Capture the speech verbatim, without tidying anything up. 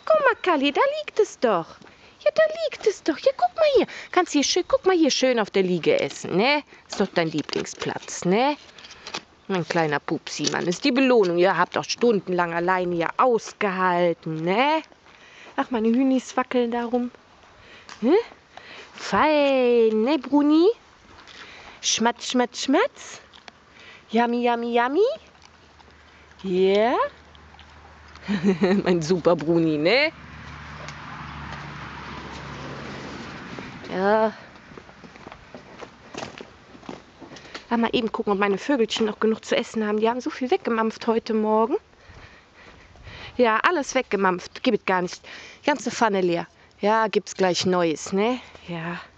guck mal, Kalli, da liegt es doch. Ja, da liegt es doch. Ja, guck mal hier. Kannst hier schön, guck mal hier schön auf der Liege essen, ne? Ist doch dein Lieblingsplatz, ne? Mein kleiner Pupsi, Mann, ist die Belohnung. Ihr habt doch stundenlang alleine hier ausgehalten, ne? Ach, meine Hühnis wackeln darum. Hm? Fein, ne, Bruni? Schmatz, schmatz, schmatz. Yummy, yummy, yummy. Ja? Yeah. Mein super Bruni, ne? Ja. Ja, mal eben gucken, ob meine Vögelchen noch genug zu essen haben. Die haben so viel weggemampft heute Morgen. Ja, alles weggemampft. Gibt es gar nicht. Die ganze Pfanne leer. Ja, gibt's gleich Neues, ne? Ja.